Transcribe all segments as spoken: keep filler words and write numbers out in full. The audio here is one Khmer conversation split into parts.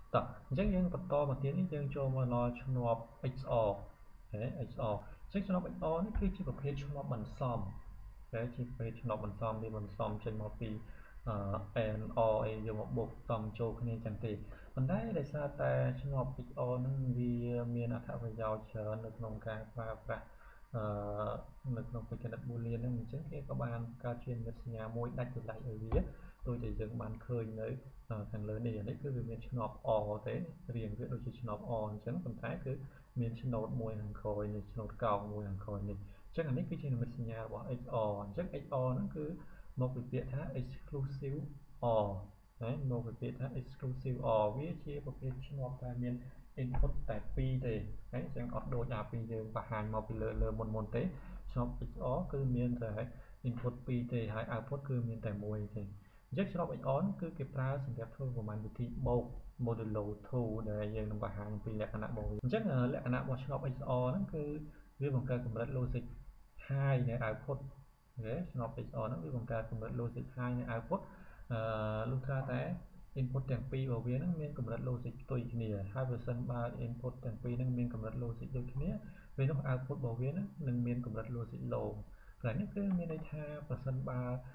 តោះអញ្ចឹងយើងបន្តមកទៀតនេះយើងចូលមកដល់ឆ្នោត เอ็กซ์ ออร์ เอ็กซ์ ออร์ អញ្ចឹងឆ្នោត เอ็กซ์ ออร์ នេះគឺជាប្រភេទឆ្នោតបន្សំតែជាប្រភេទឆ្នោតបន្សំវាបន្សំចេញមកពីអឺ and or អីយកមកបូកសំចូលគ្នាចឹងទេប៉ុន្តែដោយសារតែឆ្នោត เอ็กซ์ ออร์ ហ្នឹងវាមានអត្ថប្រយោជន៍ច្រើននៅក្នុងការប្រើប្រាស់អឺនៅក្នុងបច្ចេកទេស Boolean ហ្នឹងអញ្ចឹងគេក៏បានកើតជានិមិត្តសញ្ញាមួយដាច់ដោយឡែកឲ្យវាដូចដែលយើងបានឃើញនៅខាងលើនេះនេះគឺវាមានឆ្នោត or ទេរៀងវាដូចជាឆ្នោត or អញ្ចឹងប៉ុន្តែគឺមានឆ្នោតមួយខាងក្រោយនេះឆ្នោតកោងមួយខាងក្រោយនេះអញ្ចឹងអានេះគឺជានិមិត្តសញ្ញារបស់ เอ็กซ์ ออร์ អញ្ចឹង เอ็กซ์ ออร์ ហ្នឹងគឺមកពីពាក្យថា exclusive or ណាមកពីពាក្យថា exclusive or វាជាប្រភេទឆ្នោតដែលមាន input តែពីរទេហើយអញ្ចឹងអត់ដូចអាពីយើងបង្ហាញមកពីលើលើមុនមុនទេឆ្នោត เอ็กซ์ ออร์ គឺមានតែ input ពីរទេហើយ output គឺមានតែមួយទេអញ្ចឹងឆ្នោត เอ็กซ์ ออร์ គឺគេប្រើសម្រាប់ធ្វើប្រមាណវិធីបូក modulo ทู ដែលយើងនឹងបង្ហាញពីលក្ខណៈរបស់វាអញ្ចឹងលក្ខណៈរបស់ឆ្នោត เอ็กซ์ ออร์ ហ្នឹងគឺវាបង្កើតកម្រិត logic high នៃ output អូខេឆ្នោត เอ็กซ์ ออร์ ហ្នឹងវាបង្កើតកម្រិត logic high នៃ output អឺលុះត្រាតែ input ទាំងពីររបស់វាហ្នឹងមានកម្រិត logic ផ្ទុយគ្នាហើយបើសិនបើ input ទាំងពីរហ្នឹងមានកម្រិត logic ដូចគ្នាពេលនោះ output របស់វាហ្នឹងនឹងមានកម្រិត logic low កន្លែងនេះគឺមានន័យថាបើសិនបើ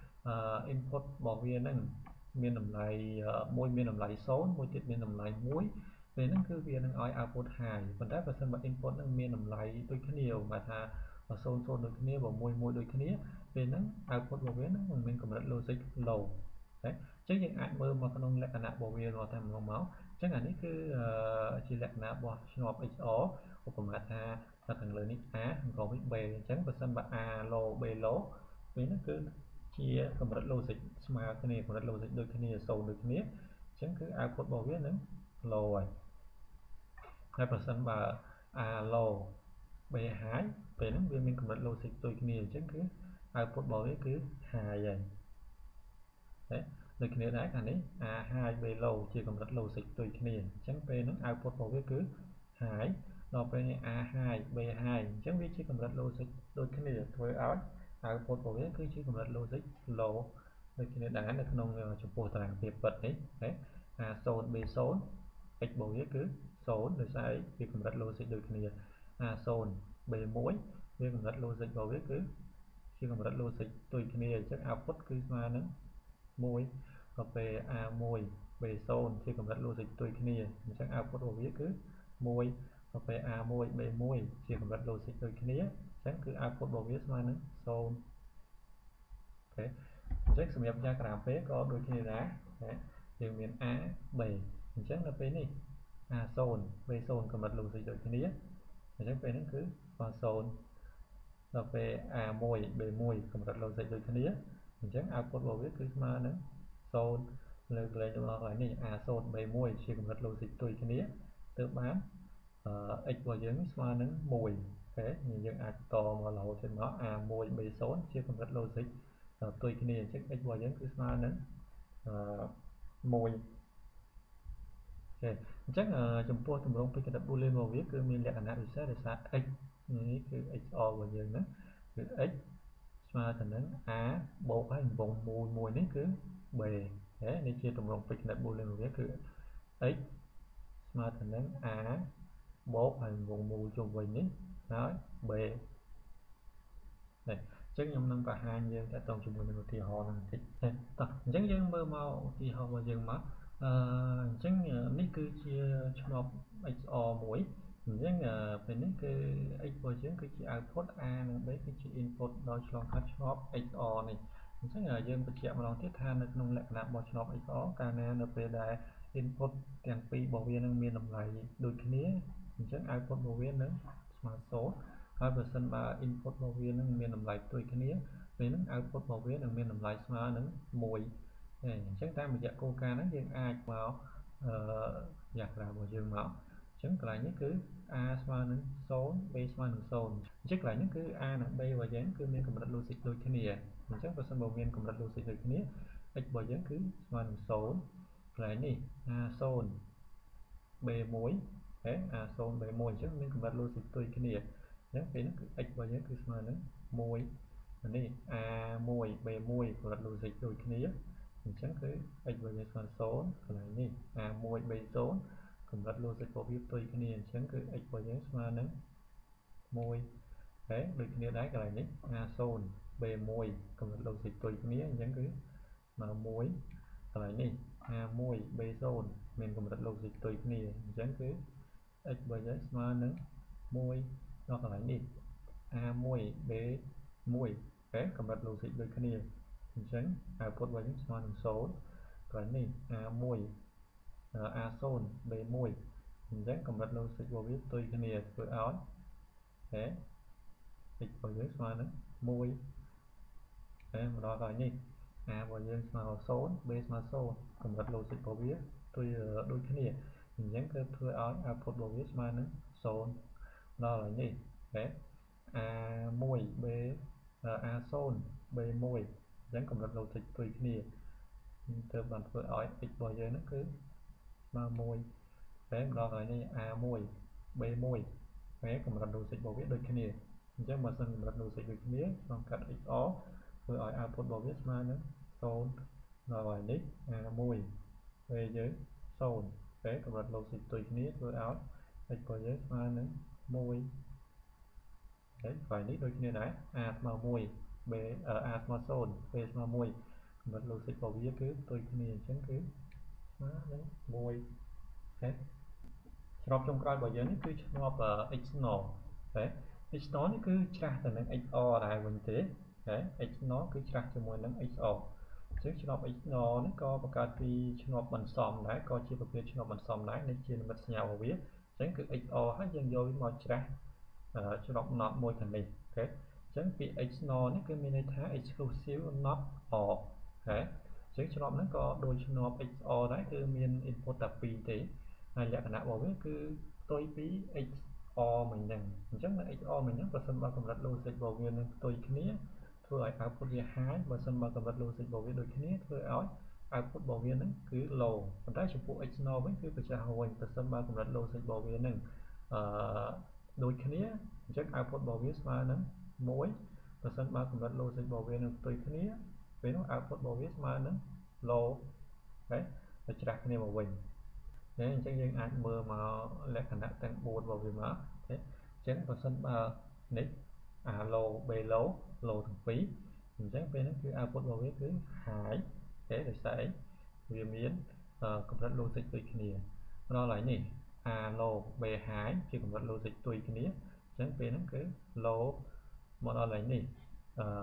input របស់វាហ្នឹងមានតម្លៃមួយមានតម្លៃศูนย์មួយទៀតមានតម្លៃមួយពេលហ្នឹងគឺវានឹងឲ្យ output high ប៉ុន្តែបើសិនបើ input ហ្នឹងមានតម្លៃដូចគ្នាហៅថាបើศูนย์ ศูนย์ដូចគ្នាបើមួយមួយដូចគ្នាពេលហ្នឹង output របស់វានឹងមានកម្រិត logic low អញ្ចឹងយើងអាចមើលមកក្នុងលក្ខណៈរបស់វារាល់តែម្ដងមកអញ្ចឹងអានេះគឺជាលក្ខណៈរបស់ឆ្នោត เอ็กซ์ ออร์ ឧបមាថាខាងលើនេះ A ខាងក្រោមនេះ B អញ្ចឹងបើសិនបើ A low B low ពេលហ្នឹងគឺជាកម្រិត logic ស្មើគ្នាកម្រិត logic ដូចគ្នាศูนย์ដូចគ្នាអញ្ចឹងគឺ output របស់វានឹង low ហើយហើយបើសិនបើ A low B high ពេលហ្នឹងវាមានកម្រិត logic ដូចគ្នាអញ្ចឹងគឺ output របស់វាគឺ high ហើយដូចគ្នាដែរខាងនេះ A high B low ជាកម្រិត logic ដូចគ្នាអញ្ចឹងពេលហ្នឹង output របស់វាគឺ high ដល់ពេលនេះ A high B high អញ្ចឹងវាជាកម្រិត logic ដូចគ្នាធ្វើឲ្យ output របស់វាគឺជាកម្រិត logic low ដូចគ្នាដែរនៅក្នុងចំពោះតារាងភាពពិតនេះ A ศูนย์ B ศูนย์ x របស់វាគឺศูนย์ដោយសារវាកម្រិត logic ដូចគ្នា A ศูนย์ B មួយវាកម្រិត logic របស់វាគឺជាកម្រិត logic ដូចគ្នាអញ្ចឹង output គឺស្មើនឹងមួយដល់ពេល A មួយ B ศูนย์ជាកម្រិត logic ដូចគ្នាអញ្ចឹង output របស់វាគឺមួយដល់ពេល A មួយ B មួយជាកម្រិត logic ដូចគ្នាអញ្ចឹងគឺ output របស់វាស្មើនឹងศูนย์អូខេអញ្ចឹងសម្រាប់ diagram ពេលក៏ដូចគ្នាដែរយើងមាន A B អញ្ចឹងដល់ពេលនេះ A ศูนย์ B ศูนย์កម្រិត logic ដូចគ្នាអញ្ចឹងពេលហ្នឹងគឺស្មើศูนย์ដល់ពេល A មួយ B មួយកម្រិត logic ដូចគ្នាអញ្ចឹង output របស់វាគឺស្មើនឹងศูนย์លើកលែងដល់កន្លែងនេះ A ศูนย์ B មួយជាកម្រិត logic ដូចគ្នាទើបបាន x របស់យើងស្មើនឹងមួយអូខេយើងអាចតមករហូតទៅមក A មួយ B ศูนย์ជាកម្រិត logic ផ្ទុយគ្នាអញ្ចឹង x របស់យើងគឺស្មើនឹងមួយអញ្ចឹងចំពោះទម្រង់បច្ចេកទេស Boolean របស់វាគឺមានលក្ខណៈពិសេសដោយសារ x នេះគឺ เอ็กซ์ ออร์ របស់យើងហ្នឹងគឺ x ស្មើទៅនឹង a បូកហើយវងមួយមួយនេះគឺ b នេះជាទម្រង់បច្ចេកទេស Boolean របស់វាគឺ x ស្មើទៅនឹង a បូកហើយវងមួយជុំវិញនេះហើយ b នេះអញ្ចឹងខ្ញុំនឹងបង្ហាញយើងតើតោងជាមួយនឹងឧទាហរណ៍នឹងបន្តិចតោះអញ្ចឹងយើងមើលមកឧទាហរណ៍របស់យើងមកអឺអញ្ចឹងនេះគឺជាឆ្នោត เอ็กซ์ ออร์ មួយអញ្ចឹងពេលនេះគឺ x របស់យើងគឺជា output a និង b គឺជា input ដល់ឆ្លងកាត់ឆ្នោត เอ็กซ์ ออร์ នេះអញ្ចឹងយើងបញ្ជាក់ម្ដងទៀតថានៅក្នុងលក្ខណៈរបស់ឆ្នោត เอ็กซ์ ออร์ កាលណានៅពេលដែល input ទាំងពីររបស់វានឹងមានតម្លៃដូចគ្នាអញ្ចឹង output របស់វានឹងស្មើศูนย์ហើយបើសិនបើ input របស់វានឹងមានតម្លៃផ្ទុយគ្នាពេលហ្នឹង output របស់វានឹងមានតម្លៃស្មើនឹងមួយអញ្ចឹងតាមរយៈគោលការណ៍ហ្នឹងយើងអាចមកអឺយ៉ាក្រារបស់យើងមកអញ្ចឹងកន្លែងនេះគឺ a ស្មើនឹងศูนย์ b ស្មើនឹងศูนย์អញ្ចឹងកន្លែងនេះគឺ a និង b របស់យើងគឺមានកម្រិត logic ដូចគ្នាអញ្ចឹងបើសិនបើមានកម្រិត logic ដូចគ្នា x របស់យើងគឺស្មើនឹងศูนย์កន្លែងនេះ a ศูนย์ b មួយហេ a ศูนย์ b មួយអញ្ចឹងមានកម្រិត logic ផ្ទុយគ្នាអញ្ចឹងពេលនេះគឺ x របស់យើងគឺស្មើនឹងមួយនេះ a មួយ b មួយកម្រិត logic ដូចគ្នាអញ្ចឹងគឺ x របស់យើងស្មើនឹងศูนย์កន្លែងនេះ a មួយ b ศูนย์កម្រិត logic របស់វាផ្ទុយគ្នាអញ្ចឹងគឺ x របស់យើងស្មើនឹងមួយតែដូចគ្នាដែរកន្លែងនេះ a ศูนย์ b មួយកម្រិត logic ផ្ទុយគ្នាអញ្ចឹងគឺស្មើមួយកន្លែងនេះ a មួយ b ศูนย์មានកម្រិត logic ផ្ទុយគ្នាអញ្ចឹងគឺ x របស់យើងស្មើនឹងមួយដល់កន្លែងនេះ a មួយ b មួយតែកម្រិត logic ដូចគ្នាអញ្ចឹង output របស់យើងស្មើនឹងศูนย์កន្លែងនេះ a មួយ a ศูนย์ b មួយអញ្ចឹងកម្រិត logic របស់វាផ្ទុយគ្នាធ្វើឲ្យតែ x របស់យើងស្មើនឹងមួយតែមកដល់កន្លែងនេះ a របស់យើងស្មើនឹងศูนย์ b ស្មើศูนย์កម្រិត logic របស់វាផ្ទុយដូចគ្នាអញ្ចឹងគឺធ្វើឲ្យ output របស់វាស្មើនឹងศูนย์ដល់កន្លែងនេះតែ a មួយ b a ศูนย์ b មួយអញ្ចឹងកម្រិត logic ផ្ទុយគ្នាទើបបានធ្វើឲ្យ x របស់យើងហ្នឹងគឺស្មើមួយតែមកដល់កន្លែងនេះ a មួយ b មួយតែកម្រិត logic របស់វាដូចគ្នាអញ្ចឹងបើសិនកម្រិត logic ដូចគ្នាក្នុងកាត់ xor ធ្វើឲ្យ output របស់វាស្មើនឹងศูนย์ដល់កន្លែងនេះ a មួយពេលយើងศูนย์តែកម្រិត logic ផ្ទុយគ្នាធ្វើឲ្យ x របស់យើងស្មើនឹងមួយហើយកន្លែងនេះដូចគ្នាដែរ a ស្មើមួយ b a ស្មើศูนย์ b ស្មើមួយកម្រិត logic របស់វាគឺផ្ទុយគ្នាអញ្ចឹងគឺស្មើនឹងមួយតែស្របចុងក្រោយរបស់យើងនេះគឺឆ្លប់ xnor តែ xnor នេះគឺច្រាស់ទៅនឹង xor ដែរវិញទេតែ xnor គឺច្រាស់ជាមួយនឹង xor អញ្ចឹងឆ្លប់ xnor នេះក៏បង្កើតពីឆ្លប់បន្សំដែរក៏ជាប្រភេទឆ្លប់បន្សំដែរនេះជានិមិត្តសញ្ញារបស់វាអញ្ចឹងគឺ xor ហើយយើងយកវាមកច្រាស់ឆ្លប់ not មួយខាងនេះអូខេអញ្ចឹងពាក្យ xnor នេះគឺមានន័យថា exclusive not or ហើយអញ្ចឹងឆ្លប់ហ្នឹងក៏ដូចឆ្លប់ xor ដែរគឺមាន input តែពីរទេហើយលក្ខណៈរបស់វាគឺផ្ទុយពី xor មិញហ្នឹងអញ្ចឹងនៅ xor មិញហ្នឹងប្រសិនបើកម្រិត logic របស់វានឹងផ្ទុយគ្នាធ្វើឲ្យ output វា high បើសិនបើកម្រិត logic របស់វាដូចគ្នាធ្វើឲ្យ output របស់វានឹងគឺ low ប៉ុន្តែចំពោះ xnor វិញគឺប្រចាំវិញប្រសិនបើកម្រិត logic របស់វានឹងអឺដូចគ្នាអញ្ចឹង output របស់វាស្មើនឹងមួយប្រសិនបើកម្រិត logic របស់វានឹងផ្ទុយគ្នាពេលនោះ output របស់វាស្មើនឹង low ហើយទៅច្រាស់គ្នាមកវិញអញ្ចឹងយើងអាចមើលមកលក្ខណៈទាំងបួនរបស់វាមកទេអញ្ចឹងបើសិនបើនេះ a low b low low ទាំងពីរអញ្ចឹងពេលហ្នឹងគឺ output របស់វាគឺ high ទេដោយសារអីវាមានកម្រិត logic ដូចគ្នាដល់ហើយនេះ a low b high ជាកម្រិត logic ផ្ទុយគ្នាអញ្ចឹងពេលហ្នឹងគឺ low មកដល់ហើយនេះអឺ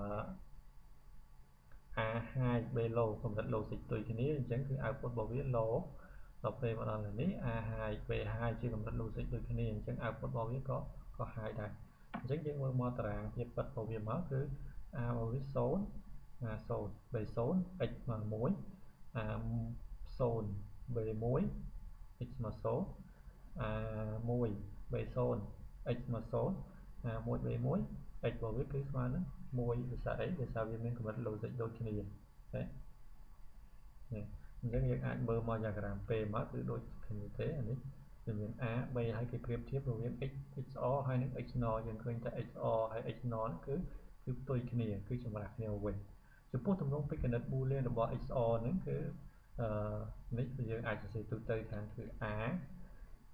a high b low កម្រិត logic ផ្ទុយគ្នាអញ្ចឹងគឺ output របស់វា low ដល់ពេលមកដល់នេះ a high b high ជាកម្រិត logic ដូចគ្នាអញ្ចឹង output របស់វាក៏ក៏ high ដែរអញ្ចឹងយើងមើលមកតារាងភាពពិតរបស់វាមកគឺ a របស់វាศูนย์ a ศูนย์ b ศูนย์ x ស្មើមួយ a ศูนย์ b មួយ x ស្មើศูนย์ a មួយ b ศูនย์ x ស្មើศูนย์ a មួយ b មួយ x របស់វាគឺស្មើនឹងមួយភាសាអីភាសាវាមានកម្រិត logic ដូចគ្នាទេនេះអញ្ចឹងយើងអាចមើលមកយ៉ាក្រាម P មកគឺដូចគ្នាទេអានេះវាមាន a b ហើយគេប្រៀបធៀបរវាង x xor ហើយនឹង xnor យើងឃើញតែ xor ហើយ xnor គឺគឺផ្ទុយគ្នាគឺចម្រាស់គ្នាវិញចំពោះទម្រង់ពេចកណិត boolean របស់ xor ហ្នឹងគឺអឺនេះគឺយើងអាចសរសេរទូទៅថាគឺ a បើ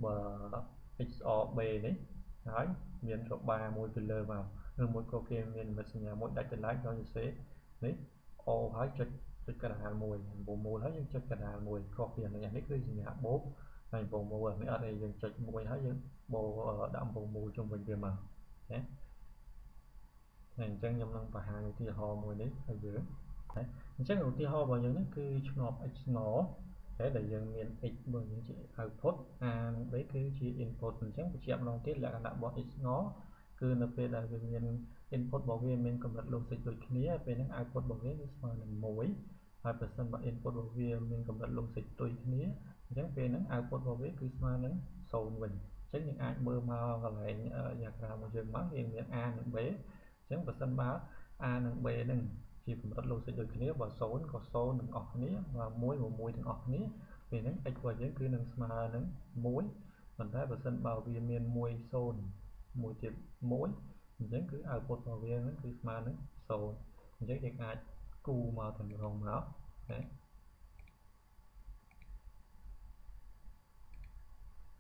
xor b នេះហើយមានរបាមួយពីលើមកឬមួយក៏គេមាននិមិត្តសញ្ញាមួយដាច់ចន្លែកដល់សរសេរនេះ o ហើយចុចចុចកណ្ដាលមួយបូមូលហើយយើងចុចកណ្ដាលមួយខុសពីនេះនេះគឺសញ្ញាបូកហើយបូមូលនេះអត់ទេយើងចុចមួយហើយយើងបូដាក់បូមូលជុំវិញវាមកណាអញ្ចឹងខ្ញុំនឹងបង្ហាញឧទាហរណ៍មួយនេះឲ្យយើងណាអញ្ចឹងឧទាហរណ៍របស់យើងនេះគឺឆ្លប់ xnor តែដែលយើងមាន x របស់យើងជា output a និង b គឺជា input អញ្ចឹងបញ្ជាក់ម្ដងទៀតលក្ខណៈរបស់ xnor គឺនៅពេលដែលវាមាន input របស់វាមានកម្រិត logic ដូចគ្នាពេលហ្នឹង output របស់វាគឺស្មើនឹងមួយហើយប្រសិនបើ input របស់វាមានកម្រិត logic ផ្ទុយគ្នាអញ្ចឹងពេលហ្នឹង output របស់វាគឺស្មើនឹងศูនย์វិញអញ្ចឹងយើងអាចមើលមកកន្លែងយ៉ាក្រាមរបស់យើងមកវាមាន a និង b អញ្ចឹងបើសិនបើ a និង b ហ្នឹងជាកម្រិត logic ដូចគ្នាបើศูนย์ក៏ศูนย์ទាំងអស់គ្នាបើមួយក៏មួយទាំងអស់គ្នាពេលហ្នឹង x របស់យើងគឺនឹងស្មើនឹងមួយប៉ុន្តែបើសិនបើវាមានមួយศูนย์មួយទៀតមួយអញ្ចឹងគឺ output របស់វាហ្នឹងគឺស្មើនឹងศูนย์អញ្ចឹងយើងអាចគូមកទាំងរងមកណា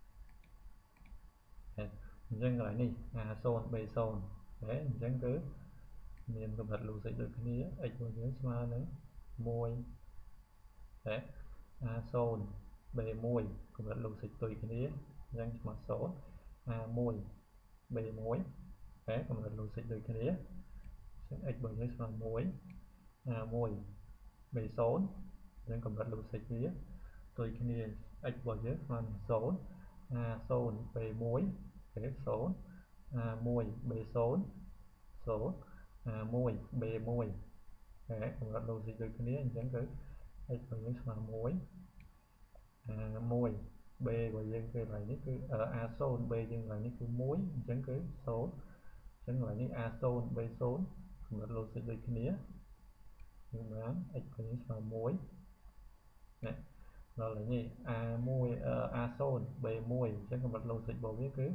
dân lại đi a zone b zone đấy dân cứ miền cầm đặt logic được cái này x bằng với smart nữa môi đấy a zone b môi cầm đặt logic tùy cái này dân mà số a môi b mối đấy cầm đặt logic được cái này x bằng với smart mối a môi b số dân cầm đặt logic kia tùy cái này x bằng với smart số a zone b mối cái số a môi b số số a môi b môi đấy còn đặt logic được cái này chẳng cứ x bằng với là mối a môi b và dân cái nàyនេះគឺ a zone b យើងឡើងនេះគឺមួយអញ្ចឹងគឺศูนย์អញ្ចឹងឡើងនេះ a zone b zone កំណត់ logic ដូចគ្នាយើងបាន x វិញស្មើមួយនេះដល់ឡើងនេះ a មួយ a zone b មួយអញ្ចឹងកំណត់ logic របស់វាគឺ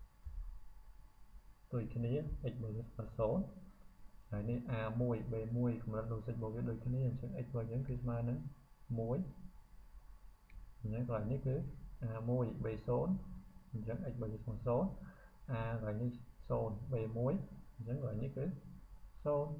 ដូចគ្នា x វិញស្មើศูนย์ហើយនេះ a មួយ b មួយកម្រិត logic របស់វាដូចគ្នាអញ្ចឹង x របស់យើងគឺស្មើនឹងមួយអញ្ចឹងកន្លែងនេះគឺ a មួយ b ศูนย์អញ្ចឹង x របស់យើងស្មើศูนย์ a កន្លែងនេះศูนย์ b មួយអញ្ចឹងកន្លែងនេះគឺศูนย์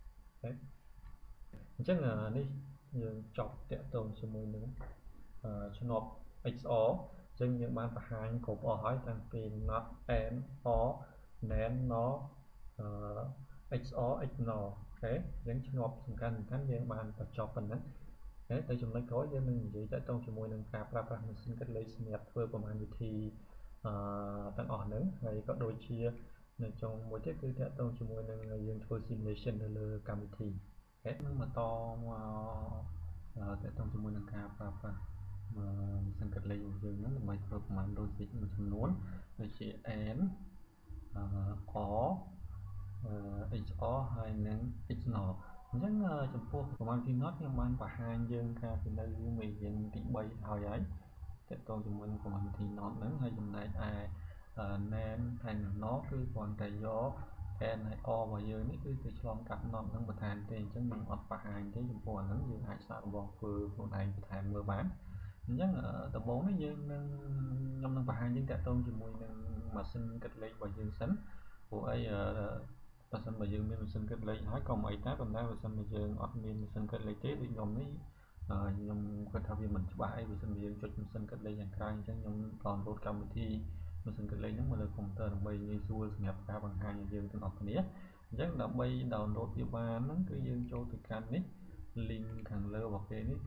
អញ្ចឹងនេះយើងចប់តាក់ទងជាមួយនឹងឆ្នោត xor អញ្ចឹងយើងបានបង្ហាញគ្រប់អស់ហើយតាំងពី not and or then no xor ignore អូខេអញ្ចឹងឆ្នោតសំខាន់សំខាន់យើងបានបញ្ចប់ប៉ុណ្ណឹងហើយទៅចំណុចក្រោយយើងនឹងនិយាយតាក់ទងជាមួយនឹងការប្រើប្រាស់ម៉ាស៊ីនគិតលេខសម្រាប់ធ្វើប្រមាណវិធីអឺទាំងអស់ហ្នឹងហើយក៏ដូចជានៅចុងមួយទៀតគឺតាក់ទងជាមួយនឹងយើងធ្វើ simulation នៅលើកម្មវិធីអូខេនឹងបន្តមកតាក់ទងជាមួយនឹងការប្រើប្រាស់ម៉ាស៊ីនគិតលេខរបស់យើងហ្នឹងដើម្បីធ្វើប្រមាណ logic មួយចំនួនដូចជា and or xor ហើយនឹង ignore អញ្ចឹងចំពោះប្រមាណ not ខ្ញុំបានបង្ហាញយើងកាលពីនៅមេរៀនទីបីហើយហើយតាក់ទងជាមួយនឹងប្រមាណវិធី not ហ្នឹងហើយចំណែកឯ nan ហើយ no គឺគ្រាន់តែយក and ហើយ or របស់យើងនេះគឺទៅឆ្លងកាត់ not ហ្នឹងបន្ថែមទេអញ្ចឹងយើងអត់បង្ហាញទេចំពោះអាហ្នឹងយើងអាចសាកល្បងធ្វើខ្លួនឯងបន្ថែមមើលបានអញ្ចឹងដំបូងនេះយើងនឹងខ្ញុំនឹងបង្ហាញយើងតាក់ទងជាមួយនឹងម៉ាស៊ីនគិតលេខរបស់យើងសិនព្រោះអីបើសិនបើយើងមានម៉ាស៊ីនគិតលេខហើយក៏មិនអីដែរប៉ុន្តែបើសិនបើយើងអត់មានម៉ាស៊ីនគិតលេខទេដូចខ្ញុំនេះខ្ញុំគាត់ថាវាមិនច្បាស់អីបើសិនបើយើងចុចម៉ាស៊ីនគិតលេខខាងក្រៅអញ្ចឹងខ្ញុំ download កម្មវិធីម៉ាស៊ីនគិតលេខហ្នឹងមកលើកុំព្យូទ័រដើម្បីងាយស្រួលសម្រាប់ការបង្ហាញឲ្យយើងទាំងអស់គ្នាអញ្ចឹងដើម្បី download វាបានហ្នឹងគឺយើងចូលទៅកាន់នេះ link ខាងលើរបស់គេនេះគឺ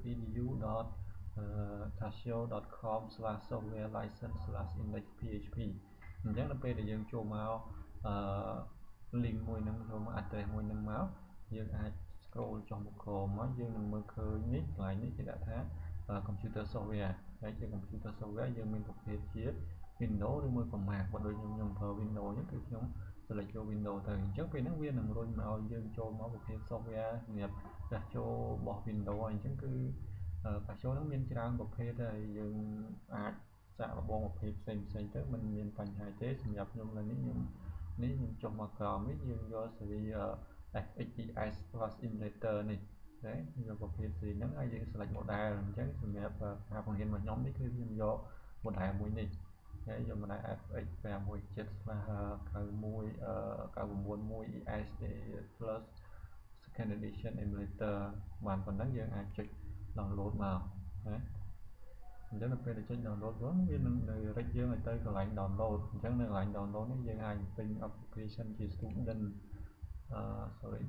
edu.casio dot com slash software license slash index php អញ្ចឹងដល់ពេលដែលយើងចូលមកអឺ link មួយហ្នឹងចូលមក address មួយហ្នឹងមកយើងអាច scroll ចុះមកក្រោមមកយើងនឹងមើលឃើញនេះកន្លែងនេះគេដាក់ថា computer software ហើយជា computer software យើងមានប្រភេទជា Windows ឬមួយក៏ Mac បើដូចខ្ញុំខ្ញុំប្រើ Windows ហ្នឹងគឺខ្ញុំ select យក Windows ទៅអញ្ចឹងពេលហ្នឹងវានឹងរុញមកឲ្យយើងចូលមកប្រភេទ software សម្រាប់ចាស់ចូលរបស់ Windows អញ្ចឹងគឺកាចូលហ្នឹងមានច្រើនប្រភេទហើយយើងអាចសាកល្បងប្រភេទផ្សេងផ្សេងទៅមិនមានបញ្ហាទេសម្រាប់ខ្ញុំនៅនេះខ្ញុំនេះខ្ញុំចុះមកក្រោមនេះយើងយកស៊េរី ép ích pê ét plus emulator នេះđấy យកប្រភេទស៊េរីហ្នឹងហើយយើង select model អញ្ចឹងសម្រាប់ការបង្រៀនរបស់ខ្ញុំនេះគឺខ្ញុំយក model មួយនេះហើយយក model เอฟ เอ็กซ์ ប្រាំមួយเจ็ด slash เก้าមួយ เก้าchínមួយ e s a plus second edition emulator បានប៉ុណ្ណឹងយើងអាចចុច download មកណាអញ្ចឹងដល់ពេលចុច download វិញវានឹងរែកយើងឲ្យទៅកន្លែង download អញ្ចឹងនៅកន្លែង download នេះយើងអាចពេញ application ជា student អឺ sorry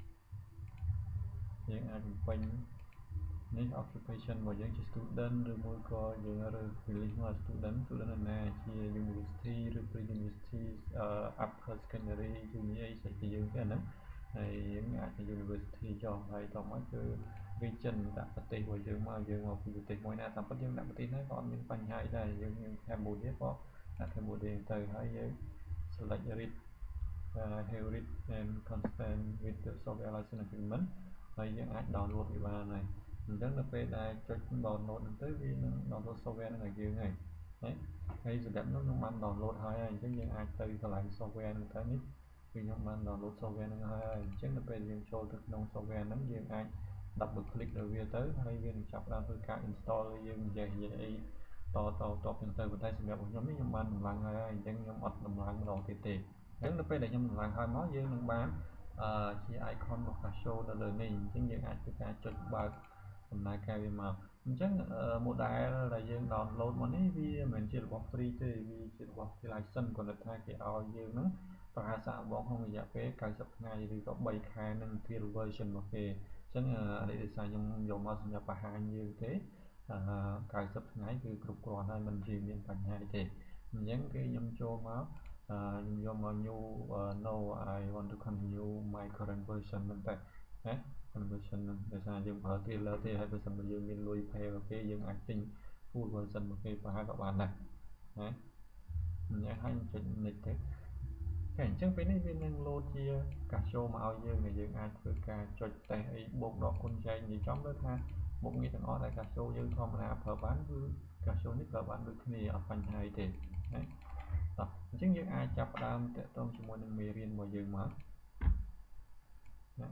យើងអាចបំពេញនេះ occupation របស់យើងជា student ឬមួយក៏យើងរើស release មក student student ណាជា university ឬ pre-university upper secondary junior អីស្អីពីយើងទេអាហ្នឹងហើយយើងអាចទៅ university ចុះហើយតមកគឺ region ដាក់ប្រទេសរបស់យើងមកយើងមកពីប្រទេសមួយណាតាមពិតយើងដាក់ប្រទេសណាក៏អត់មានបញ្ហាអីដែរយើងមាន Cambodia ក៏ដាក់ Cambodia ទៅហើយយើង select read have read and constant with the software license agreement ហើយយើងអាច download វាបានហើយអញ្ចឹងដល់ពេលដែលចុច download ហ្នឹងទៅវានឹង download software ហ្នឹងឲ្យយើងហើយហើយសម្រាប់នោះខ្ញុំបាន download ហើយអញ្ចឹងយើងអាចទៅកន្លែង software ហ្នឹងទៅនេះគឺខ្ញុំបាន download software ហ្នឹងហើយអញ្ចឹងដល់ពេលយើងចូលទៅក្នុង software ហ្នឹងយើងអាច double click លើវាទៅហើយវានឹងចាប់ផ្ដើមធ្វើការ install យើងនិយាយនិយាយអីតតតពីទៅប៉ុន្តែសម្រាប់ខ្ញុំនេះខ្ញុំបានតម្លើងហើយអញ្ចឹងខ្ញុំអត់តម្លើងម្ដងទៀតទេអញ្ចឹងនៅពេលដែលខ្ញុំតម្លើងហើយមកយើងនឹងបានអឺជា icon របស់ Casio នៅលើនេះអញ្ចឹងយើងអាចធ្វើការចុចបើកដំណើរការវាមកអញ្ចឹង model ដែលយើង download មកនេះវាមិនមែនជារបស់ free ទេវាជារបស់ license គាត់ថាគេឲ្យយើងហ្នឹងប្រើសាកល្បងក្នុងរយៈពេល九十ថ្ងៃឬក៏បីខែនឹង trial version របស់គេអញ្ចឹងអានេះដោយសារខ្ញុំយកមកសម្រាប់បង្ហាញយើងទេ九十ថ្ងៃគឺគ្រប់គ្រាន់ហើយមិនជាមានបញ្ហាទេអញ្ចឹងគឺខ្ញុំចូលមកខ្ញុំយកមក new no I want to continue my current version ហ្នឹងតែណា conversion ហ្នឹងដោយសារយើងប្រើ trailer ទេហើយបើសិនបើយើងមានលុយ pay របស់គេយើងអាចទិញ full version របស់គេប្រហែលក៏បានដែរណាអញ្ចឹងហើយចុច next ទៅតែអញ្ចឹងពេលនេះវានឹង load ជា Casio មកឲ្យយើងដែលយើងអាចធ្វើការចុចតេស្តអីបូកដកគុណចែកនិយាយចំទៅថាមុខងារទាំងអស់ដែល Casio យើងធម្មតាប្រើបានគឺ Casio នេះប្រើបានដូចគ្នាអត់បញ្ហាអីទេណាតោះអញ្ចឹងយើងអាចចាប់ផ្ដើមតាក់ទងជាមួយនឹងមេរៀនរបស់យើងមកណា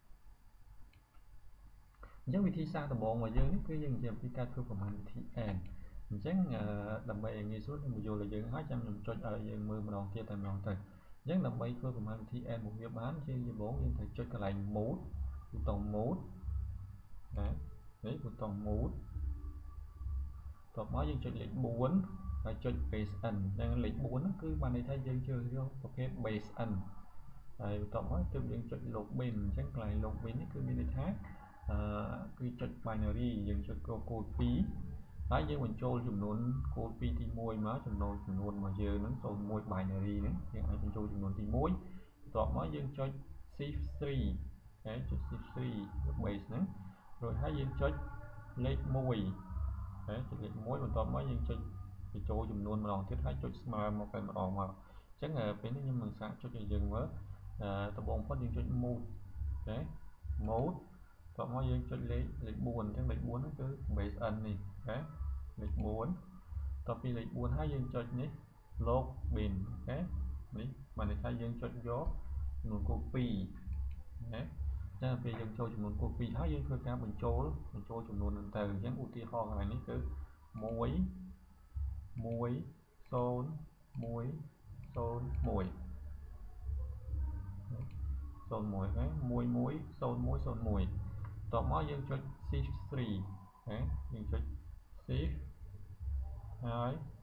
អញ្ចឹងវិធីសាស្ត្រដំបូងរបស់យើងនេះគឺយើងនិយាយអំពីការធ្វើប្រមាណវិធី and អញ្ចឹងដើម្បីឲ្យងាយស្រួលខ្ញុំបញ្យល់ឲ្យយើងហើយចាំខ្ញុំចុចឲ្យយើងមើលម្ដងទៀតតែម្ដងទៅអញ្ចឹងដើម្បីធ្វើប្រមាណវិធី and មកវាបានជាដំបូងយើងត្រូវចុចកន្លែង mode ប៊ូតុង mode ណានេះប៊ូតុង mode តបមកយើងចុចលេខបួនហើយចុច base n អញ្ចឹងលេខបួនហ្នឹងគឺបានន័យថាយើងជ្រើសរើសប្រភេទ base n ហើយបន្ទាប់មកទើបយើងចុច login អញ្ចឹងកន្លែង login នេះគឺមានន័យថាអឺគឺចុច binary យើងចុចកូដពីរហើយយើងបញ្ចូលចំនួនកូដពីរទីមួយមកចំណូលចំនួនរបស់យើងហ្នឹងចូលមួយ binary ហ្នឹងយើងអាចបញ្ចូលចំនួនទីមួយបន្ទាប់មកយើងចុច shift 3ហើយចុច shift 3 base ហ្នឹងរួចហើយយើងចុចលេខមួយហើយចុចលេខមួយបន្ទាប់មកយើងចុចបញ្ចូលចំនួនម្ដងទៀតហើយចុចស្មើមកតែម្ដងមកអញ្ចឹងពេលនេះខ្ញុំនឹងសាកចុចឲ្យយើងមើលដំបូងផុតយើងចុច mode អូខេ mode តោះមកយើងចុចលេខលេខបួនអញ្ចឹងលេខបួនហ្នឹងគឺ base n នេះអូខេលេខបួនតពីលេខបួនហើយយើងចុចនេះ login អូខេនេះបានន័យថាយើងចុចយកចំនួនកូដពីរណាចាំពេលយើងចូលចំនួនកូដពីរហើយយើងធ្វើការបញ្ចូលបញ្ចូលចំនួនហ្នឹងទៅអញ្ចឹងឧទាហរណ៍កន្លែងនេះគឺមួយមួយศูนย์មួយศูนย์មួយศูนย์មួយហ្នឹងមួយមួយศูนย์មួយศูนย์មួយតបមកយើងចុច shift 3ណាយើងចុច shift ហើយ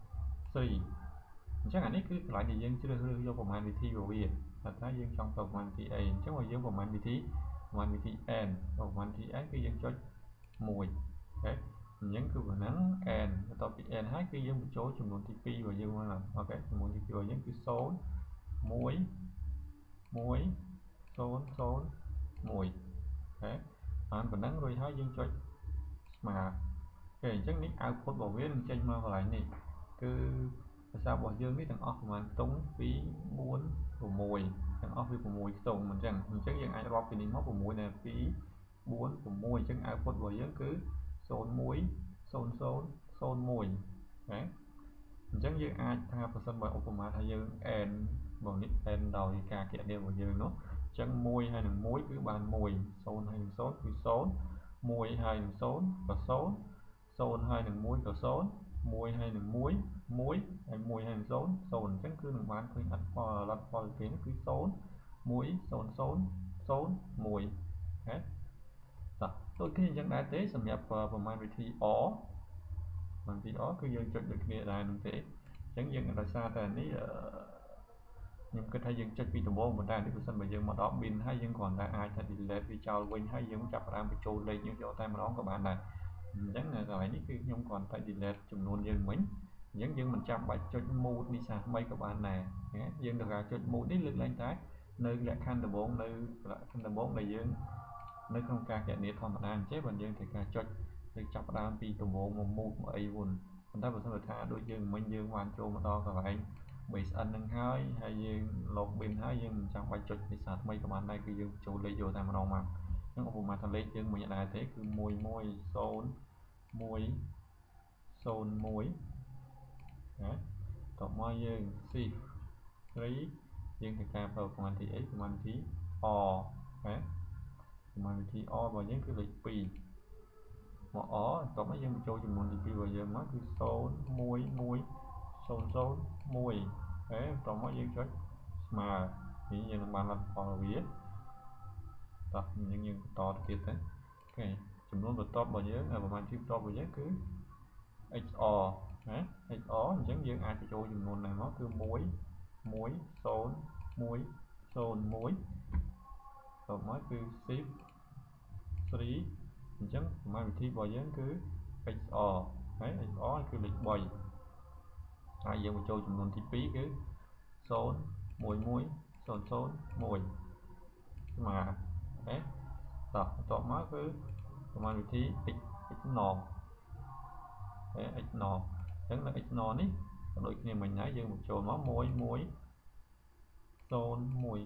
3អញ្ចឹងអានេះគឺកន្លែងដែលយើងជ្រើសរើសយកប្រមាណវិធីរបស់វាថាតើយើងចង់ទៅប្រមាណវិធីអីអញ្ចឹងឲ្យយើងប្រមាណវិធីប្រមាណវិធី n ប្រមាណវិធី n គឺយើងចុចមួយអូខេអញ្ចឹងគឺប៉ុណ្ណឹង n បន្ទាប់ពី n ហើយគឺយើងបញ្ចូលចំនួនទីពីររបស់យើងមកអូខេចំនួនទីពីររបស់យើងគឺศูนย์មួយមួយศูนย์ศูนย์មួយអូខេបានប៉ុណ្ណឹងរួចហើយយើងចុចស្មើអូខេអញ្ចឹងនេះ output របស់វានឹងចេញមកកន្លែងនេះគឺភាសារបស់យើងនេះទាំងអស់ប្រហែលខ្ទង់ពីរ បួន 6ទាំងអស់វា6ខ្ទង់អញ្ចឹងអញ្ចឹងយើងអាចរាប់ពីនេះមក6នៅពីរ បួន 6អញ្ចឹង output របស់យើងគឺศูนย์មួយ ศูนย์ศูนย์ศูนย์មួយណាអញ្ចឹងយើងអាចថាប្រសិនបើឧបមាថាយើង n បងនេះ n ដោយការគណនារបស់យើងនោះអញ្ចឹងមួយហើយនឹងមួយគឺបានមួយ ศูนย์ហើយនឹងศูนย์គឺศูนย์មួយហើយនឹងศูนย์ក៏ศูนย์ศูนย์ហើយនឹងមួយក៏ศูនย์មួយហើយនឹងមួយមួយហើយមួយហើយនឹងศูนย์ศูនย์អញ្ចឹងគឺនឹងបានឃើញអត្តផលលទ្ធផលគេនេះគឺศูนย์មួយ ศูนย์ศูนย์ศูนย์មួយណាតោះដូចគ្នាអញ្ចឹងដែរទេសម្រាប់ប្រមាណវិធី or ប្រមាណវិធី or គឺយើងចុចដូចគ្នាដែរនឹងទេអញ្ចឹងយើងដោយសារតែនេះខ្ញុំគិតថាយើងចុចពីដំបូងប៉ុន្តែនេះបើសិនបើយើងមកដល់ bin ហើយយើងគ្រាន់តែអាចថា delete វាចោលវិញហើយយើងចាប់ផ្ដើមបញ្ចូលលេខយើងយកតែម្ដងក៏បានដែរអញ្ចឹងកន្លែងនេះគឺខ្ញុំគ្រាន់តែ delete ចំនួនយើងមិញអញ្ចឹងយើងមិនចាំបាច់ចុច mode នេះសាថ្មីក៏បានដែរយើងត្រូវការចុច mode នេះលើកឡើងតែនៅលក្ខខណ្ឌដំបូងនៅលក្ខខណ្ឌដំបូងដែលយើងនៅក្នុងការគណនាធម្មតាអញ្ចឹងបើយើងត្រូវការចុចទៅចាប់ផ្ដើមពីដំបូងមក mode មកអីវិញប៉ុន្តែបើសិនថាដូចយើងមិញយើងបានចូលមកដល់កន្លែង base n ហ្នឹងហើយហើយយើង login ហើយយើងមិនចាំបាច់ចុចភាសាថ្មីក៏បានដែរគឺយើងចូលលេខយកតែម្ដងមកអញ្ចឹងឧបមាថាលេខយើងមិនដែរទេគឺមួយមួយศูนย์មួយศูนย์មួយណាតបមកយើង shift 3យើងត្រូវការប្រើប្រមាណវិធីអីប្រមាណវិធី or ណាប្រមាណវិធី or របស់យើងគឺលេខពីរមកអតមកយើងចូលចំនួនទីពីររបស់យើងមកគឺศูนย์ một một ศูนย์ ศูนย์ mộtហេតមកយើងចុចស្មើនេះយើងនឹងបានលទ្ធផលវាតោះយើងយើងបន្តទៅទៀតទៅអូខេចំនួនបន្ទាប់របស់យើងប្រមាណជាបន្ទាប់របស់យើងគឺ เอ็กซ์ ออร์ ណា เอ็กซ์ ออร์ អញ្ចឹងយើងអាចបញ្ចូលចំនួនណាមកគឺmột một ศูนย์ một ศูนย์ mộtតមកគឺ shift 3អញ្ចឹងប្រមាណវិធីរបស់យើងគឺ เอ็กซ์ ออร์ ហើយ เอ็กซ์ ออร์ គឺលេខបីហើយយើងបញ្ចូលចំនួនទីពីរគឺศูนย์ một một ศูนย์ ศูนย์ mộtស្មើហេតោះបន្ទាប់មកគឺប្រមាណវិធី x x ណហេ x ណអញ្ចឹងនៅ x ណនេះក៏ដូចគ្នាមិញដែរយើងបញ្ចូលមកmột một ศูนย์ một ศูนย์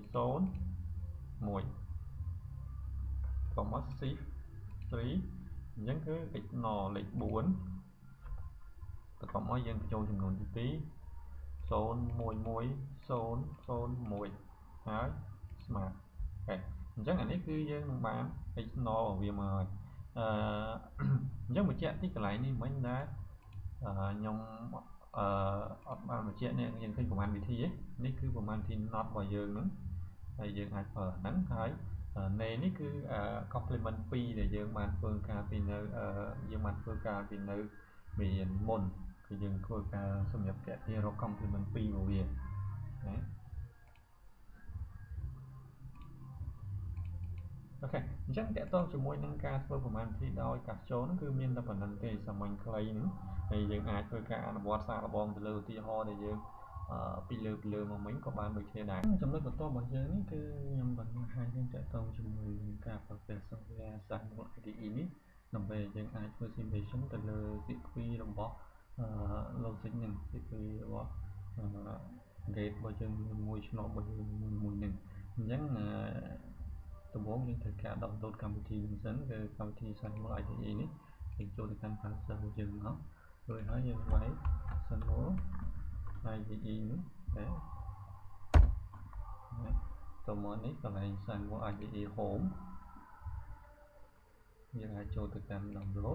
một còn mất shift 3អញ្ចឹងគឺ x ណលេខbốnបន្ទាប់មកយើងបញ្ចូលចំនួនទីពីរศูนย์ một một ศูนย์ ศูนย์ mộtហើយស្មើអូខេអញ្ចឹងអានេះគឺយើងនឹងបាន x ណរបស់វាមកហើយអឺអញ្ចឹងបញ្ជាក់ទីកន្លែងនេះមិញដែរខ្ញុំអឺអត់បានបញ្ជាក់នេះយើងឃើញប្រមាណវិធីឯនេះគឺប្រមាណវិធី not របស់យើងហ្នឹងហើយយើងអាចប្រើហ្នឹងហើយនៃនេះគឺ complement ពីរដែលយើងបានធ្វើការពីនៅយើងបានធ្វើការពីនៅមានមុនគឺយើងធ្វើការសម្រាប់តាក់ទាញរក complement ពីររបស់វាណាអូខេអញ្ចឹងតាក់ទងជាមួយនឹងការធ្វើប្រមាណវិធីដោយកាសចូលហ្នឹងគឺមានតែប៉ុណ្្នឹងទេសាមញ្ញខ្លីហ្នឹងហើយយើងអាចធ្វើការអនុវត្តសារល្បងទៅលើឧទាហរណ៍ដែលយើងពីលើពីលើមកមិញក៏បានដូចគ្នាដែរចំណុចបន្ទាប់របស់យើងនេះគឺខ្ញុំបង្ហាញយើងតាក់ទងជាមួយនឹងការប្រើប្រាស់ software Simul ไอ ดี อี នេះដើម្បីយើងអាចធ្វើ simulation ទៅលើ sequence របស់ logic នឹង sequence របស់ gate របស់យើងមួយឆ្នោតរបស់យើងមួយនឹងអញ្ចឹងដំបូងយើងត្រូវការ download កម្មវិធីនេះសិនគឺកម្មវិធី Simul ไอ ดี อี នេះយើងចូលទៅកាន់ browser របស់យើងមករួចហើយយើងវាយ Simul ไอ ดี อี នេះតែតមកនេះកន្លែង Simul ไอ ดี อี Home យើងអាចចូលទៅកាន់ download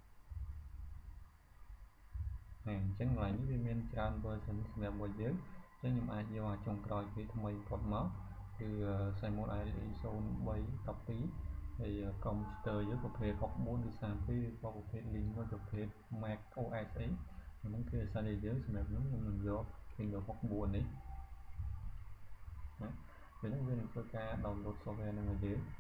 អញ្ចឹងកន្លែងនេះវាមានច្រើន version សម្រាប់របស់យើងអញ្ចឹងខ្ញុំអាចយកអាចុងក្រោយពីថ្មីបំផុតមកគឺ Simul ไอ ดี อี ศูนย์ បី ដប់ពីរហើយកុំព្យូទ័រយើងប្រភេទหกbốn ឬสามสิบពីរឬក៏ប្រភេទ Linux ប្រភេទ Mac អូ เอส អីហ្នឹងគឺអាសាដែលយើងសម្រាប់ខ្ញុំខ្ញុំនឹងយក Windows หกbốnនេះណាពេលហ្នឹងវានឹងធ្វើការ download software ហ្នឹងឲ្យយើង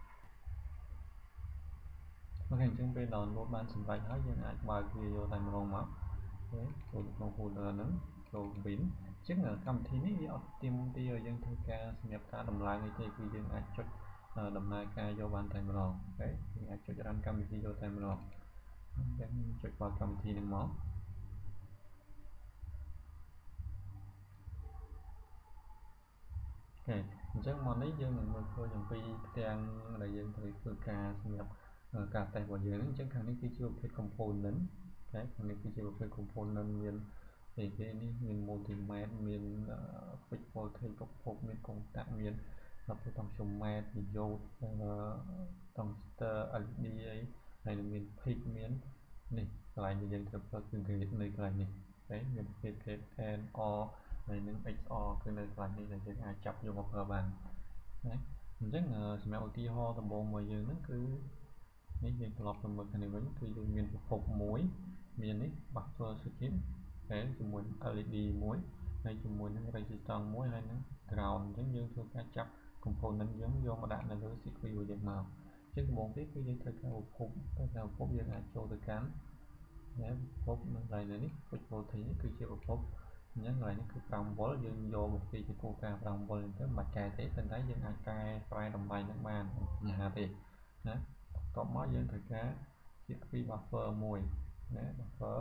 អូខេអញ្ចឹងពេល download បានសម្រេចហើយយើងអាចបើកវាយកតែម្ដងមកចូលក្នុង folder ហ្នឹងចូល bin អញ្ចឹងកម្មវិធីនេះវាអត់ទាមទារឲ្យយើងធ្វើការសម្រាប់ការដំឡើងអីទេគឺយើងអាចចុចដំណើរការយកបានតែម្ដងអូខេយើងអាចចុច run កម្មវិធីយកតែម្ដងអញ្ចឹងចុចបើកកម្មវិធីហ្នឹងមកអូខេអញ្ចឹងមកនេះយើងនឹងមើលឃើញអំពីផ្ទាំងដែលយើងត្រូវធ្វើការសម្រាប់ការតេស្តរបស់យើងអញ្ចឹងខាងនេះគឺជាប្រភេទ component អូខេខាងនេះគឺជាប្រភេទ component មានអីគេនេះមាន multimeter មាន fixed voltage ប្រភពមាន contact មានpotentiometer មាន diode tungstar แอล อี ดี អីហើយនឹងមាន peak មាននេះកន្លែងដែលយើងត្រូវប្រើគឺ gate នៅកន្លែងនេះអូខេមានប្រភេទ gate and or ហើយនឹង เอ็กซ์ ออร์ គឺនៅកន្លែងនេះដែលយើងអាចចាប់យកមកប្រើបានណាអញ្ចឹងសម្រាប់ឧទាហរណ៍ដំបូងរបស់យើងហ្នឹងគឺនេះយើងត្រឡប់ទៅមើលខាងនេះវិញគឺយើងមានប្រភពមួយមាននេះ buffer circuit ហើយជាមួយ แอล อี ดี មួយហើយជាមួយនឹង resistor មួយហើយនឹង ground អញ្ចឹងយើងធ្វើការចាប់ component យើងយកមកដាក់នៅលើ sequence របស់យើងមកអញ្ចឹងដំបូងនេះគឺយើងត្រូវការប្រភពត្រូវការប្រភពយើងអាចចូលទៅកាន់ណាប្រភពនៅកន្លែងនេះ fixed voltage នេះគឺជាប្រភពអញ្ចឹងកន្លែងនេះគឺប្រាំវ៉ុលយើងយកមកពីជាគោលការណ៍ប្រាំវ៉ុលហ្នឹងទៅមិនបាច់កែទេប៉ុន្តែយើងអាចកែប្រែតម្លៃនឹងបានបញ្ហាទេណាបន្ទាប់មកយើងត្រូវការជាពី buffer មួយណា buffer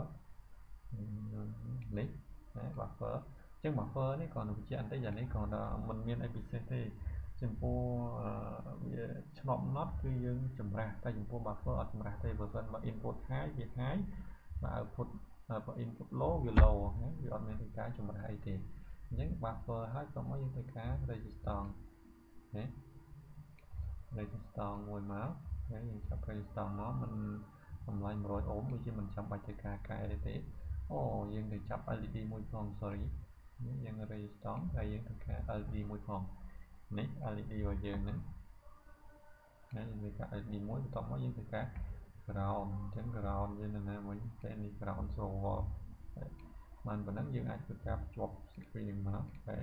នេះណា buffer អញ្ចឹង buffer នេះcònបញ្ជាក់បន្តិចអានេះក៏មិនមានអីពិសេសទេចំពោះវាឆ្លប់ not គឺយើងចម្រាស់តែចំពោះ buffer អត់ចម្រាស់ទេបើមិនបើ input high វា high បើ output បើ input low វា low ណាវាអត់មានការចម្រាស់អីទេអញ្ចឹង buffer ហើយក៏មកយើងត្រូវការ resistor ណា resistor មួយមកហើយយើងចាប់ resistor មកមិនតម្លៃmột trămអូមដូចជាមិនចាំបាច់ទៅការកែទេអូយើងទៅចាប់ แอล อี ดี មួយផង sorry យើង redstone ហើយយើងទៅការ แอล อี ดี មួយផងនេះ แอล อี ดี របស់យើងហ្នឹងហើយយើងទៅការ แอล อี ดี មួយបន្ទាប់មកយើងទៅការ ground អញ្ចឹង ground យើងនៅណាវិញពេលនេះ ground server បានប៉ុណ្ណឹងយើងអាចធ្វើការភ្ជាប់ screen នឹងមកហើយ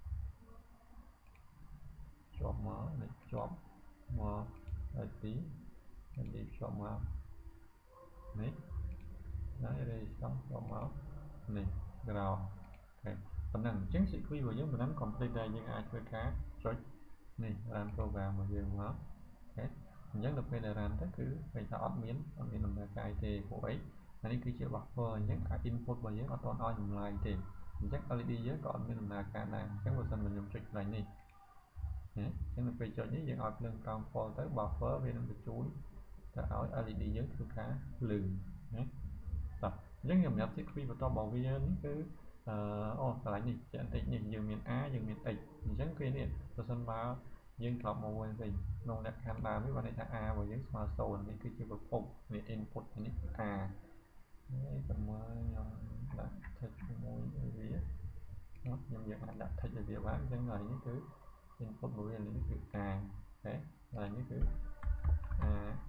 ភ្ជាប់មកនេះភ្ជាប់មក ไอ พี ไอ พี ភ្ជាប់មកនេះហើយ redstone ភ្ជាប់មកនេះ ground អូខេប៉ុណ្ណឹងអញ្ចឹង screen របស់យើងប៉ុណ្ណឹង complete ដែរយើងអាចធ្វើការចុចនេះ run program របស់យើងមកអូខេអញ្ចឹងដល់ពេលដែល run ទៅគឺឃើញថាអត់មានអត់មានដំណើរការទេព្រោះអីអានេះគឺជា buffer អញ្ចឹង input របស់យើងអត់ទាន់ឲ្យតម្លៃទេអញ្ចឹង แอล อี ดี យើងក៏អត់មានដំណើរការដែរអញ្ចឹងបើសិនមកខ្ញុំចុចកន្លែងនេះណាអញ្ចឹងដល់ពេលចុចនេះយើងឲ្យភ្លើងប្រោង fall ទៅ buffer វានឹងបញ្ជូនទៅឲ្យ แอล อี ดี យើងធ្វើការលឺណាតោះអញ្ចឹងខ្ញុំប្រាប់ secret បន្ទាប់របស់វានេះគឺអឺអូកន្លែងនេះជាបន្តិចនេះយើងមាន A យើងមាន X អញ្ចឹងគឺនេះបើសិនមកយើងត្រឡប់មកវិញវិញក្នុងលក្ខខណ្ឌដើមនេះបានន័យថា A របស់យើងស្មើ0នេះគឺជាប្រភពនេះ input នេះគឺ A នេះតែមើលខ្ញុំដាក់ text ជាមួយវាខ្ញុំយកអាចដាក់ text ឲ្យវាបានអញ្ចឹងហើយនេះគឺ input របស់វានេះគឺ A អូខេហើយនេះគឺ A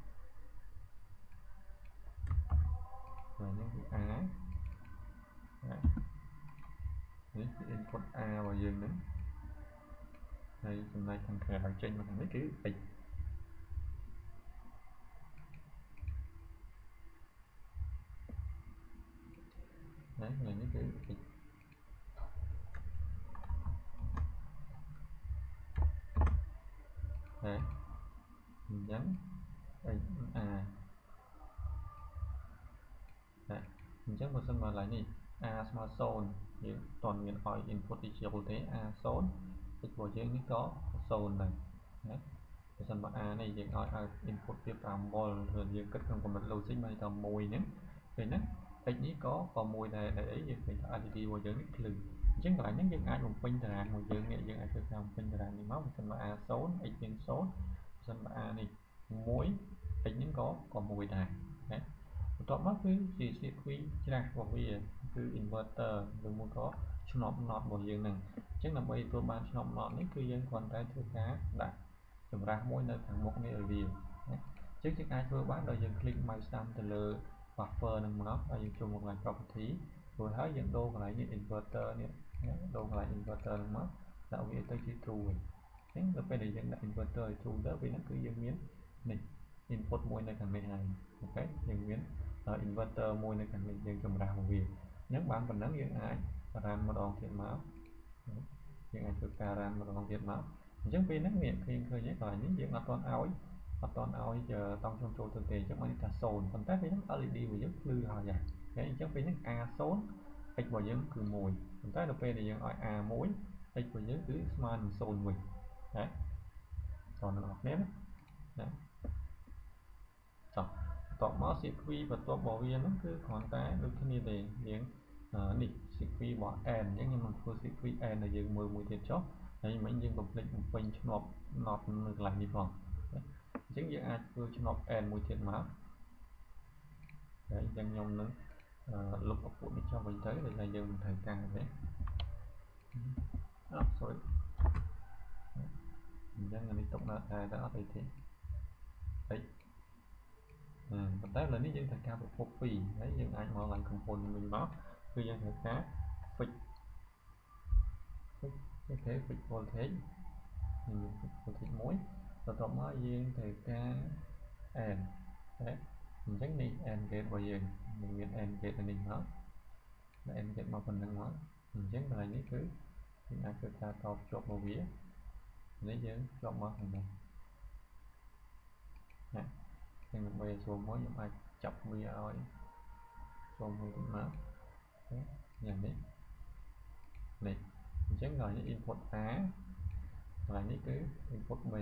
ហើយនេះគឺ A នេះគឺ input A របស់យើងហ្នឹងហើយចំណែកខាងក្រៅចេញមកខាងនេះគឺ X ណាហើយនេះគឺ X ហើយអញ្ចឹង X A ហើយអញ្ចឹងបើសិនមកឡើយនេះ A ស្មើ0យើងអត់មានឲ្យ input ទីជាទេ A 0 X របស់យើងនេះក៏0ដែរណាបើសិនមក A នេះយើងឲ្យឲ្យ input វា5 volt ឬយើងគិតក្នុងកម្រិត logic មកថា1ហ្នឹងពេលហ្នឹង X នេះក៏ក៏1ដែរដែលអីយើងឃើញថា แอล อี ดี របស់យើងនេះភ្លឺអញ្ចឹងកន្លែងហ្នឹងយើងអាចបំពេញតារាងរបស់យើងនេះយើងអាចធ្វើការបំពេញតារាងនេះមកបើសិនមក A 0 X យើង0បើសិនមក A នេះ1 X ហ្នឹងក៏ក៏1ដែរណាបន្ទាប់មកគឺជា circuit ច្រាស់របស់វាគឺ inverter ឬមួយក៏ឆ្នប់ not របស់យើងហ្នឹងអញ្ចឹងដើម្បីទទួលបានឆ្នប់ not នេះគឺយើងគ្រាន់តែធ្វើការដាក់ចម្រាស់មួយនៅខាងមុខនេះឲ្យវាណាអញ្ចឹងយើងអាចធ្វើបានដោយយើង click mouse តាមទៅលើ buffer នឹងមកហើយយើងចូលមកកន្លែង property រួចហើយយើងដូរកន្លែងនេះ inverter នេះដូរកន្លែង inverter នឹងមកដាក់វាទៅជា true អញ្ចឹងដល់ពេលដែលយើងដាក់ inverter ឲ្យ true ទៅពេលហ្នឹងគឺយើងមាននេះ input មួយនៅខាងនេះហើយអូខេយើងមាន inverter មួយនៅខាងនេះយើងចម្រាស់មកវាអញ្ចឹងបានប៉ុណ្ណឹងយើងអាច run ម្ដងទៀតមកយើងអាចធ្វើការ run ម្ដងទៀតមកអញ្ចឹងពេលហ្នឹងនេះឃើញឃើញហើយកន្លែងនេះយើងអត់ទាន់ឲ្យអត់ទាន់ឲ្យតង់ចូលទៅទេអញ្ចឹងបានថា0ប៉ុន្តែពេលហ្នឹង แอล อี ดี របស់យើងភ្លឺហើយហើយអញ្ចឹងពេលហ្នឹង A 0 X របស់យើងគឺ1ប៉ុន្តែដល់ពេលដែលយើងឲ្យ A 1 X របស់យើងគឺស្មើនឹង0វិញណាតោះអ្នកនរគ្នាណាចុះតបមក circuit បន្ទាប់របស់វាហ្នឹងគឺគ្រាន់តែដូចគ្នាទេយើងនេះ circuit របស់ N អញ្ចឹងខ្ញុំនឹងធ្វើ circuit N ដែលយើងមើលមួយទៀតចុះហើយមិញយើងបំភ្លេចបំពេញឆ្នប់ not នៅកន្លែងនេះផងអញ្ចឹងយើងអាចធ្វើឆ្នប់ N មួយទៀតមកហើយអញ្ចឹងខ្ញុំនឹងលុបឪពុកនេះចុះវិញទៅដោយសារយើងមិនត្រូវការទេអត់ sorry អញ្ចឹងអានេះទុកនៅតែតែអត់អីទេតិចប៉ុន្តែឥឡូវនេះយើងត្រូវការប្រភពពីរហើយយើងអាចមកឡើង component វិញមកគឺយើងត្រូវការ fix fix អូខេ fix voltage យើង fix voltage មួយបន្ទាប់មកយើងត្រូវការ n តែអញ្ចឹងនេះ n gate របស់យើងយើងមាន n gate នេះមក n gate មកប៉ុណ្ណឹងមកអញ្ចឹងកន្លែងនេះគឺយើងអាចធ្វើការតភ្ជាប់មកវានេះយើងភ្ជាប់មកខាងនេះណាខ្ញុំដើម្បីឲ្យចូលមកខ្ញុំអាចចាប់វាឲ្យចូលមួយទៀតមកយ៉ាងនេះនេះអញ្ចឹងកន្លែងនេះ input A កន្លែងនេះគឺ input B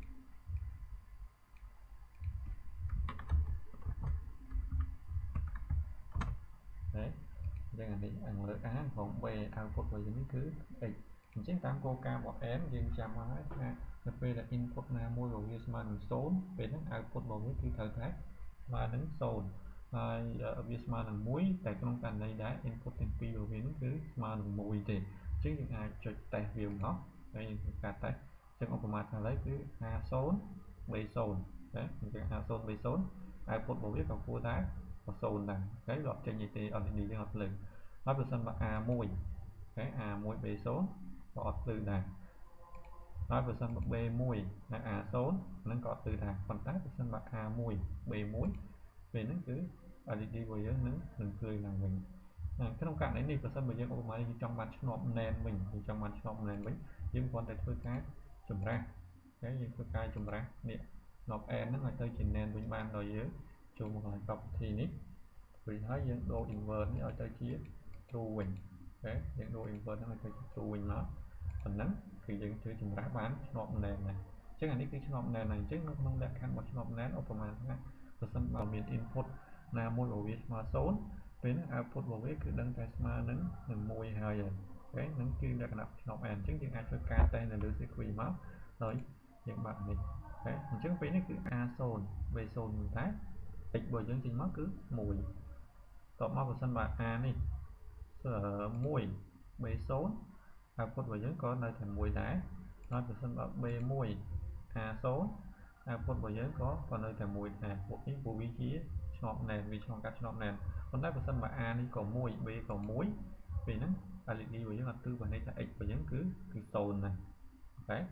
đấy អញ្ចឹងអានេះអាលើ A ផង B output របស់យើងនេះគឺ X អញ្ចឹងតាមគោលការណ៍របស់ N យើងចាំមកហើយថានៅពេលដែល input ណាមួយរបស់វាស្មើនឹង0ពេលហ្នឹង output របស់វាគឺត្រូវតែ mà nắng sồn hai vì mà nắng muối tại trong cảnh này đã input tiền pi của mình cứ mà nắng mùi thì chứ những ai chụp tại việc nó đây cả tại trong ông mà thằng lấy cứ a số b sồn đấy mình a số b số ai phốt bộ biết còn cua đá và sồn là cái loại trên gì thì ở đi trên học lực nói về sân bạc a mùi cái a mùi b số có từ đàn nói về sân bạc b mùi là a số nó có từ đàn còn tác về sân bạc a mùi b muối về nó cứ ở đi đi với nó đừng cười là mình à, cái thông cảm đấy đi và sân bây giờ có máy trong mặt nộm nền mình thì trong mặt nộm nền mình nhưng còn tại thôi cá chùm ra cái gì thôi cá chùm ra nè nộp em nó là tới trình nền với ban rồi dưới chung một tập thì nít vì thấy những độ invert ở tới chia true win đấy những độ invert nó là tới true win nó phần nắng thì những thứ chùm ra bán nộp nền này chắc là cái nộp nền này chứ nó không đã khăn một nộp nền automatic và sân vào miền input là môi của việc mà số với output của việc cứ đăng cái mà nắng mình môi hai giờ cái nắng kia đã đặt nộp ảnh chứng những ai cho ca tên là được sẽ quỳ máu rồi những bạn này đấy chứng phí nó cứ a sồn về sồn tác dịch bởi chương trình mất cứ mùi cộng máu của sân bạc a này sở mùi b số output bởi chứng có nơi thành mùi đá nói của sân bạc b mùi a số output bởi chứng có còn nơi thành mùi à một cái của vị trí chọn nền vì trong các chọn nền con tác của sân bạc a đi có mùi b có muối vì nó là lịch đi với những tư và đây là x và chứng cứ cứ tồn này đấy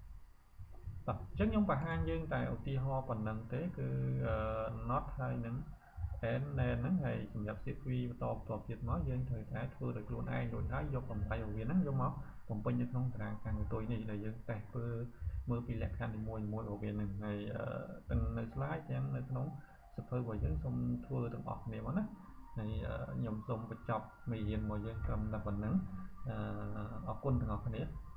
chắc nhóm và hai dương tại ở ti ho còn nâng thế cứ uh, not hay nâng én nên nâng hay nhập nhập xếp vi và tọp tọp tiệt máu dương thời thái thua được luôn ai rồi thái vô còn tay ở viên nắng vô máu còn bên như không càng càng người tôi này là dương tại mưa mưa bị lẹt khăn thì mùi mùi ở viên này từng nơi slide chẳng nơi nóng sập hơi vào dương xong thua từng ọt này món á này nhầm xong cái chọc mì hiền mọi dương cầm là phần nắng ở quân từng ngọc này